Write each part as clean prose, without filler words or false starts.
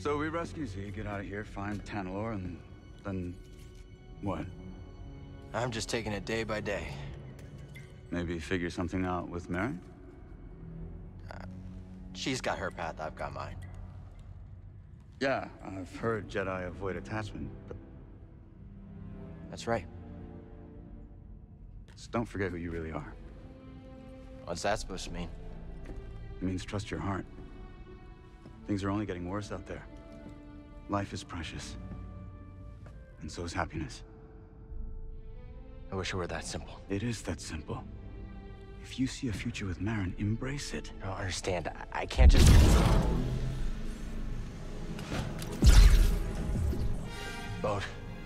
So we rescue Z, get out of here, find Tanalor, and then what? I'm just taking it day by day. Maybe figure something out with Mary? She's got her path, I've got mine. Yeah, I've heard Jedi avoid attachment, but That's right. just don't forget who you really are. What's that supposed to mean? It means trust your heart. Things are only getting worse out there. Life is precious. And so is happiness. I wish it were that simple. It is that simple. If you see a future with Marin, embrace it. I don't understand. I can't just... Boat.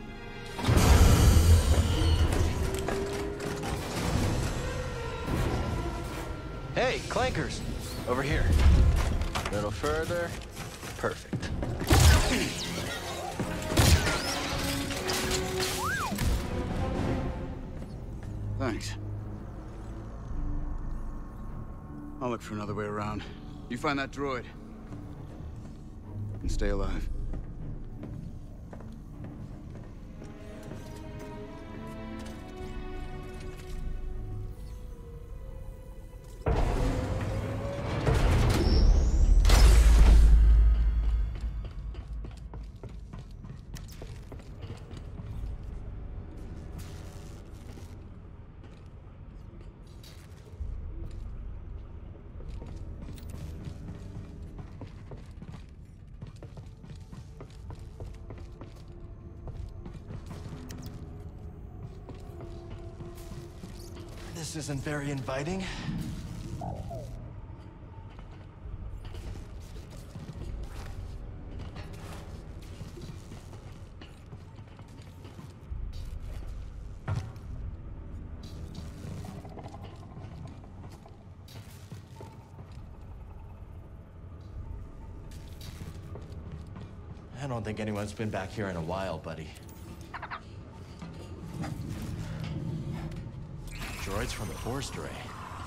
Hey, clankers! Over here. A little further. Perfect. Thanks. I'll look for another way around. You find that droid. And stay alive. This isn't very inviting. I don't think anyone's been back here in a while, buddy. Droids from the Force Array.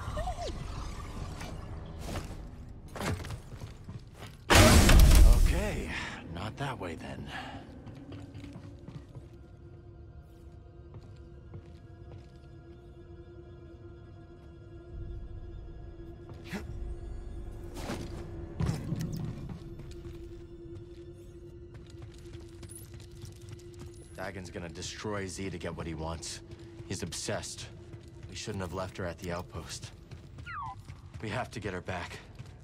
Okay, not that way then. Dagon's gonna destroy Z to get what he wants. He's obsessed. We shouldn't have left her at the outpost. We have to get her back.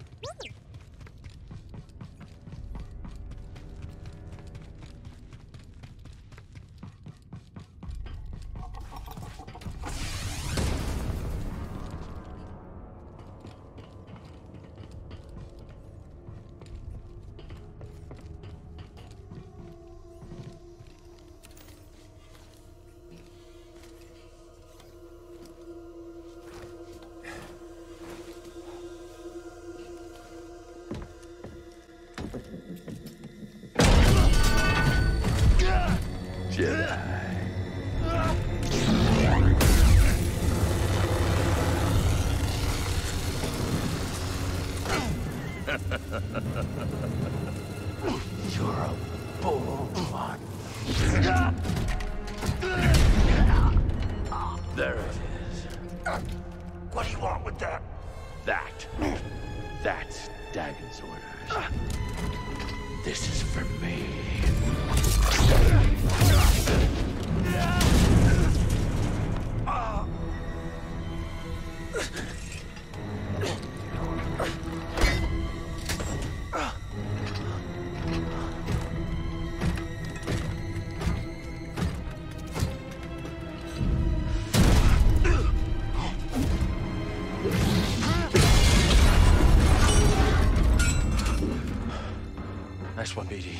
You're a bold one. There it is. What do you want with that? That's Dagon's orders. This is for me. Nice one, BD.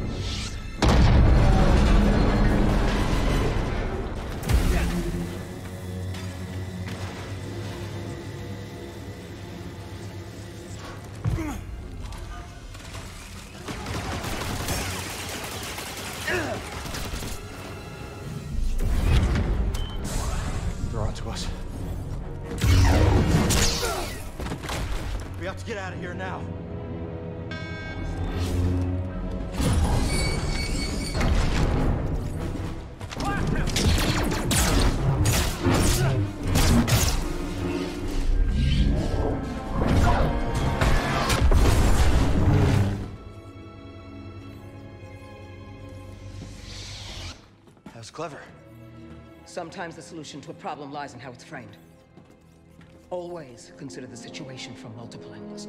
They're on to us. We have to get out of here now. clever. Sometimes the solution to a problem lies in how it's framed. Always consider the situation from multiple angles.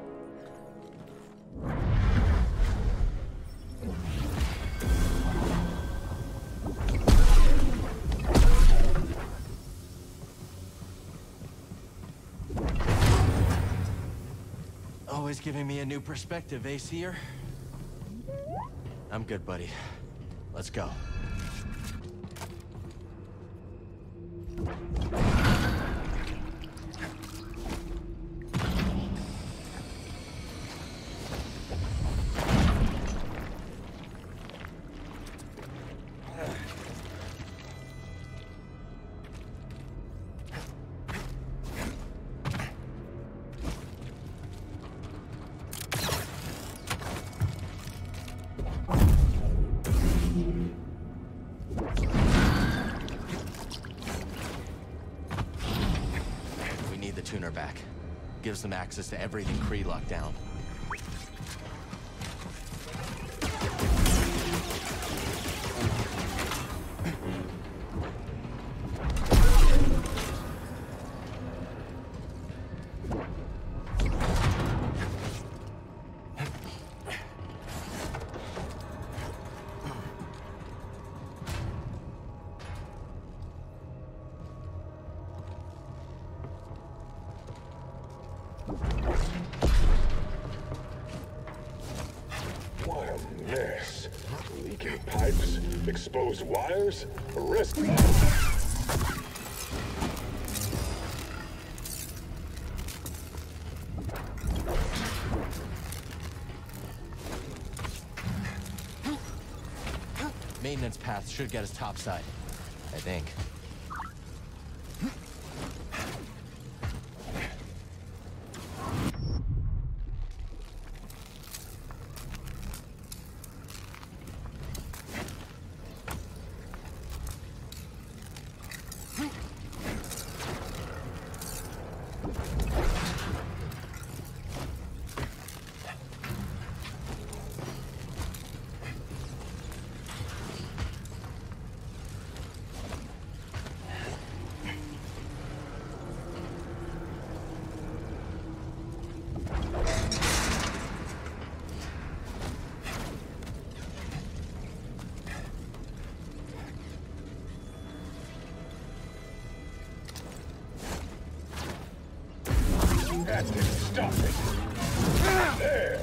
Always giving me a new perspective, eh, Seer? I'm good, buddy. Let's go. Tuner back. Gives them access to everything Kree locked down. What a mess. Leaking pipes, exposed wires, a risk. Maintenance path should get us topside, I think. That's it. Stop it. There.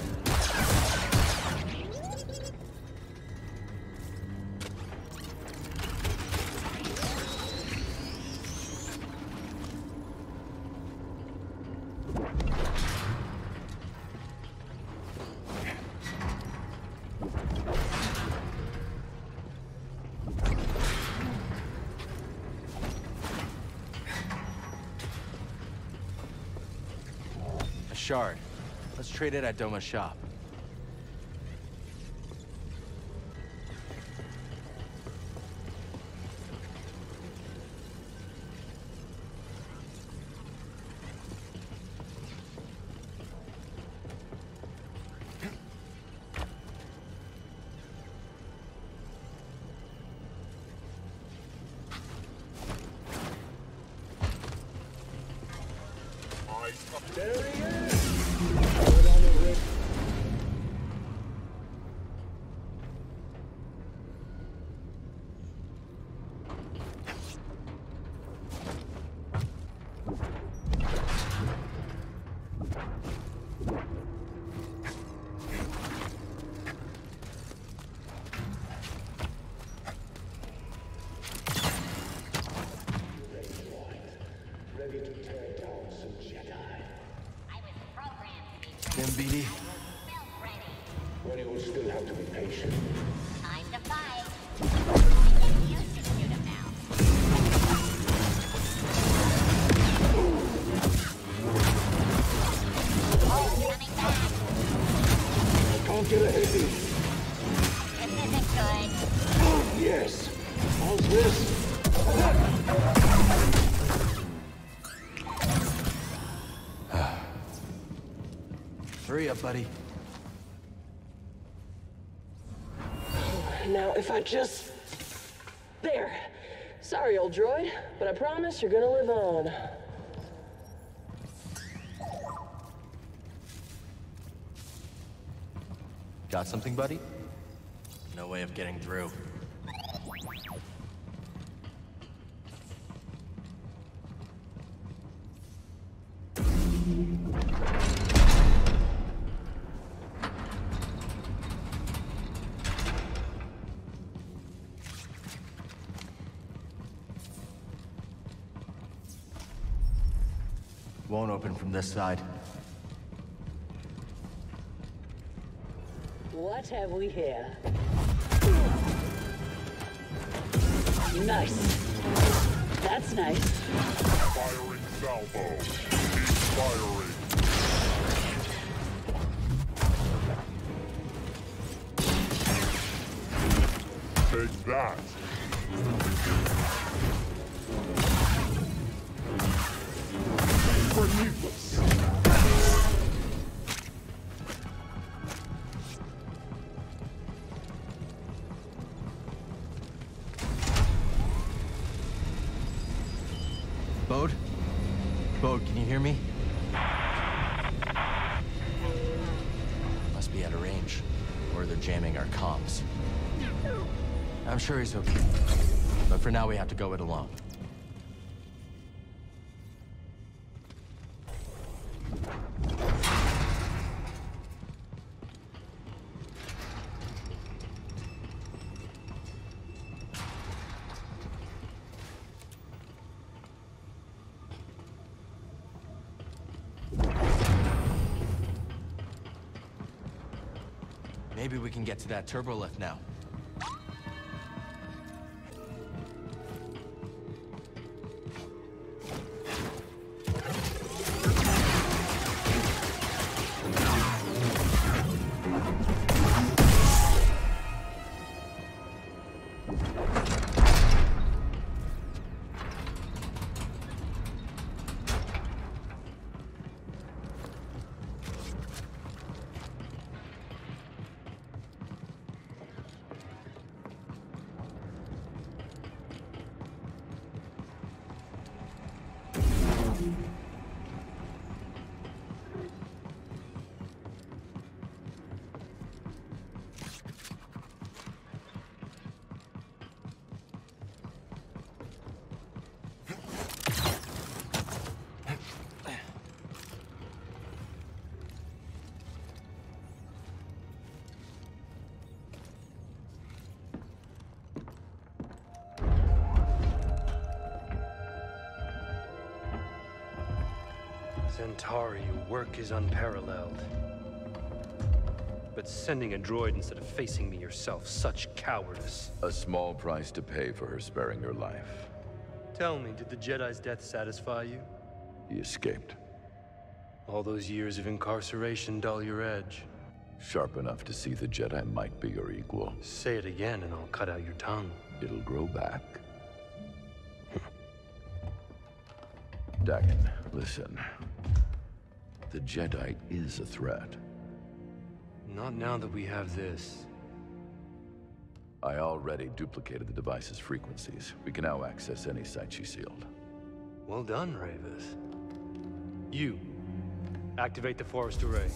Shard. Let's trade it at Doma's shop. There he is. Ready to tear down some Jedi. Then, BD. But you will still have to be patient. Time to fight. I think you should shoot him now. Oh, coming back. I can't get ahead of you. This isn't good. Oh, yes. How's this? Hurry up, buddy. Now, if I just... There. Sorry, old droid, but I promise you're gonna live on. Got something, buddy? No way of getting through. Won't open from this side. What have we here? Nice. That's nice. Firing salvo. Keep firing. Take that. Needless. Bode? Bode, can you hear me? Must be out of range. Or they're jamming our comms. I'm sure he's okay. But for now, we have to go it alone. Maybe we can get to that turbo lift now. Centauri, your work is unparalleled. But sending a droid instead of facing me yourself, such cowardice. A small price to pay for her sparing your life. Tell me, did the Jedi's death satisfy you? He escaped. All those years of incarceration dull your edge. Sharp enough to see the Jedi might be your equal. Say it again and I'll cut out your tongue. It'll grow back. Dagan, listen. The Jedi is a threat. Not now that we have this. I already duplicated the device's frequencies. We can now access any site she sealed. Well done, Ravis. You, activate the forest array.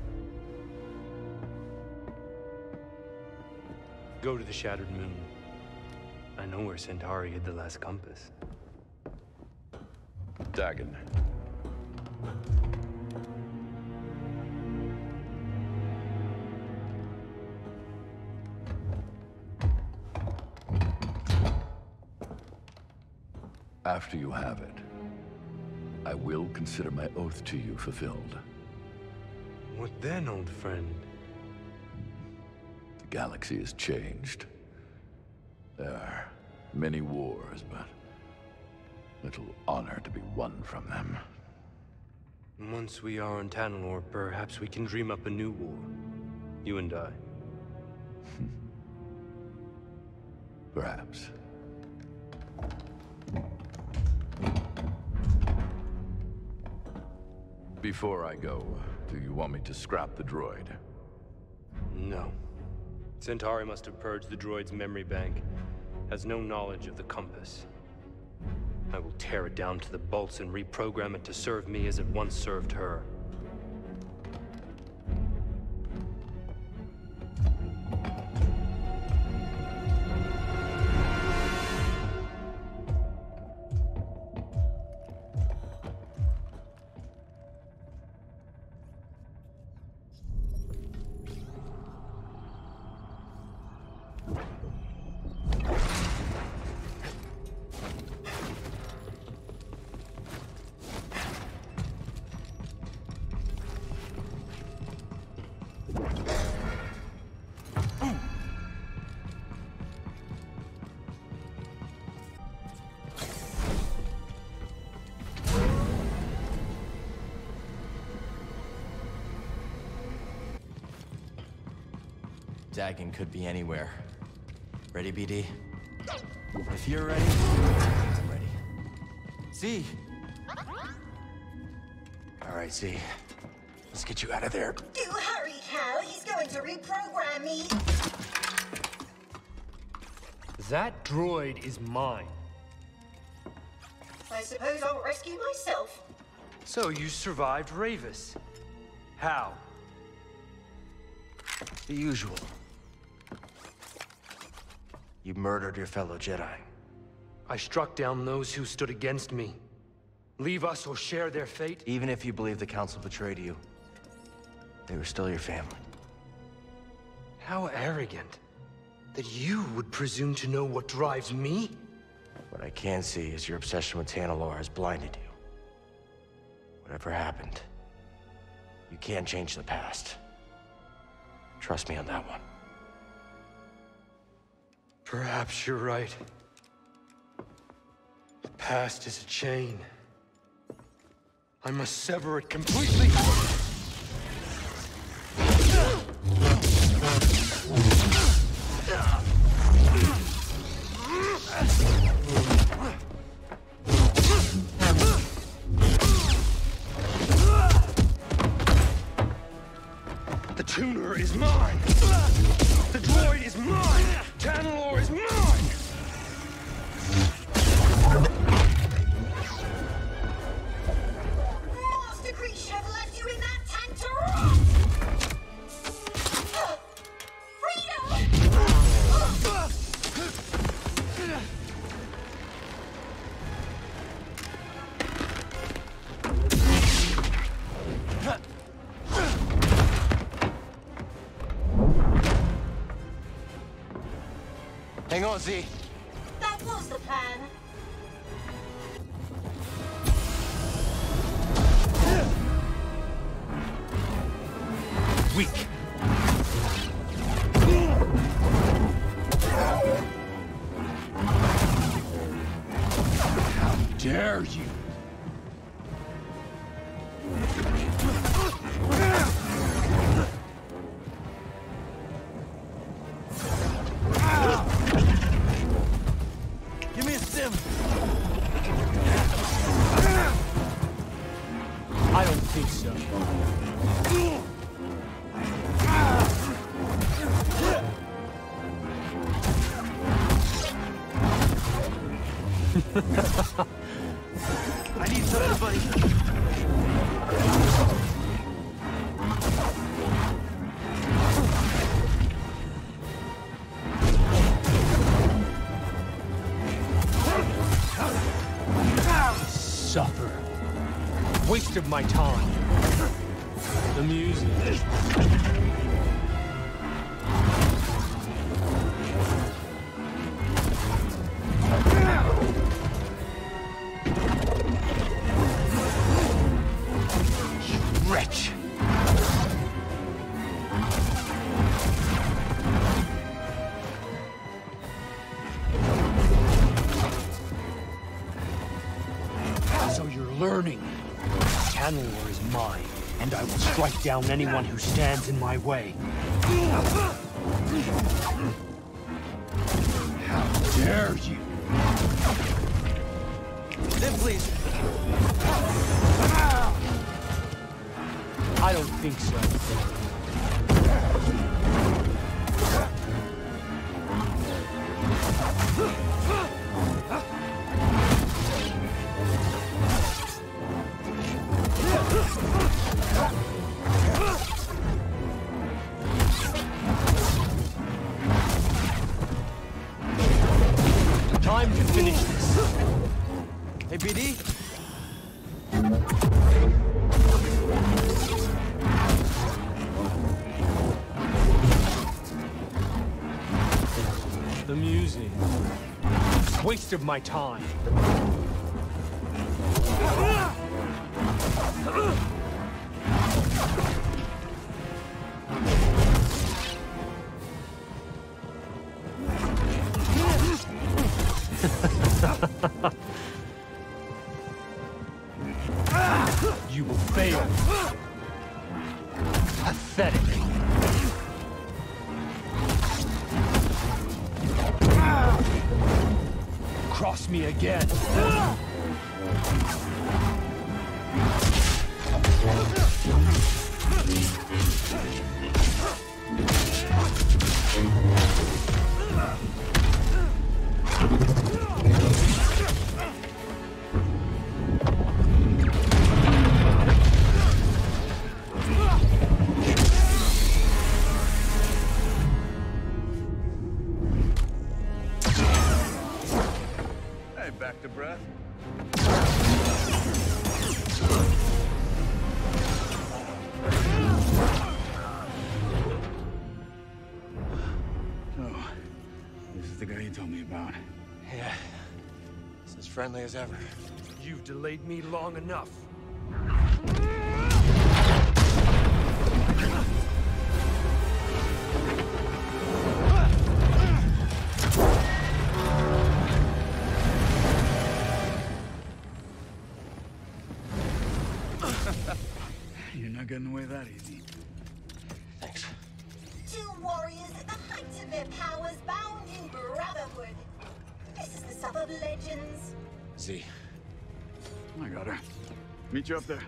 Go to the Shattered Moon. I know where Centauri hid the last compass. Dagan. After you have it, I will consider my oath to you fulfilled. What then, old friend? The galaxy has changed. There are many wars, but little honor to be won from them. Once we are on Tanalorr, perhaps we can dream up a new war. You and I. Perhaps. Before I go, do you want me to scrap the droid? No. Centauri must have purged the droid's memory bank, has no knowledge of the compass. I will tear it down to the bolts and reprogram it to serve me as it once served her. Dagon could be anywhere. Ready, BD? If you're ready, I'm ready. Z! All right, Z. Let's get you out of there. Do hurry, Cal. He's going to reprogram me. That droid is mine. I suppose I'll rescue myself. So you survived Ravis. How? The usual. You murdered your fellow Jedi. I struck down those who stood against me. Leave us or share their fate? Even if you believe the Council betrayed you, they were still your family. How arrogant. That you would presume to know what drives me? What I can see is your obsession with Tanalorr has blinded you. Whatever happened, you can't change the past. Trust me on that one. Perhaps you're right. The past is a chain. I must sever it completely. The tuner is mine! The droid is mine! Tanalorr is mine! Master Grease should have left you in that tank to rot! Freedom! Hang on, Z. That was the plan. Weak. How dare you? Give me a sim. I don't think so. I need something, buddy. Suffer. Waste of my time. Amusing. Wretch! So you're learning. Tanalorr is mine, and I will strike down anyone who stands in my way. How dare you? Sim, please. I don't think so. Time to finish this. Hey, BD? Amusing. Waste of my time. You will fail. Pathetic. Cross me again. Hey, back to breath. So, this is the guy you told me about. Yeah. It's as friendly as ever. You've delayed me long enough. You're not getting away that easy. Thanks. Two warriors at the height of their powers, bound in brotherhood. This is the stuff of legends. Z. I got her. Meet you up there.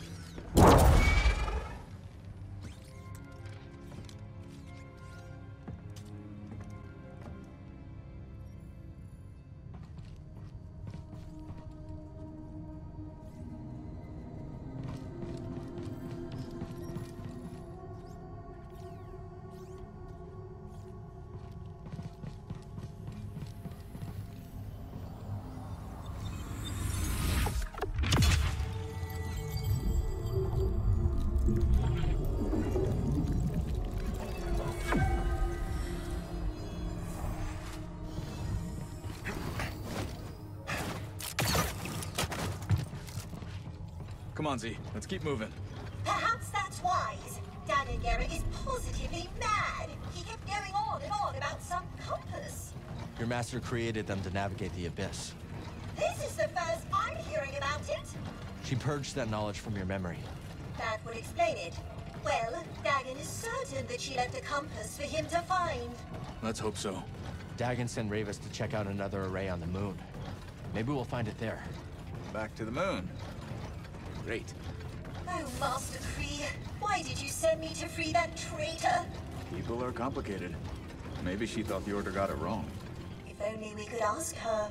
Come on, Z. Let's keep moving. Perhaps that's wise. Dagon Garrett is positively mad. He kept going on and on about some compass. Your master created them to navigate the Abyss. This is the first I'm hearing about it. She purged that knowledge from your memory. That would explain it. Well, Dagon is certain that she left a compass for him to find. Let's hope so. Dagon sent Ravis to check out another array on the moon. Maybe we'll find it there. Back to the moon. Great. Oh, Master Kree, why did you send me to free that traitor? People are complicated. Maybe she thought the Order got it wrong. If only we could ask her.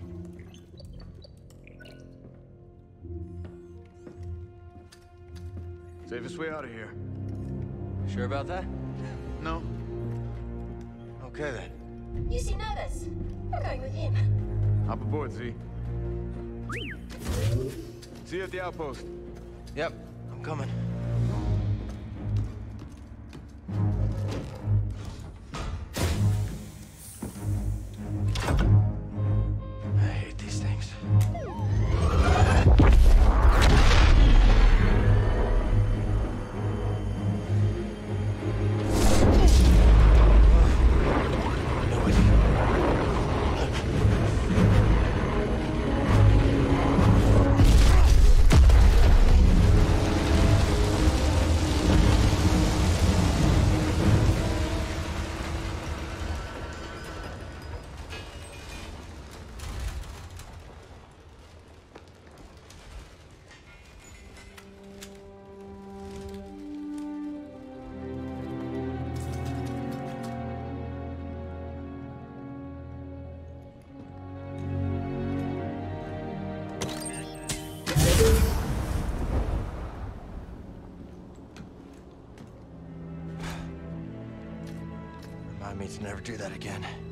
Safest way out of here. Sure about that? No. Okay then. You seem nervous. I'm going with him. Hop aboard, Z. See you at the outpost. Yep, I'm coming. I hate these things. me to never do that again.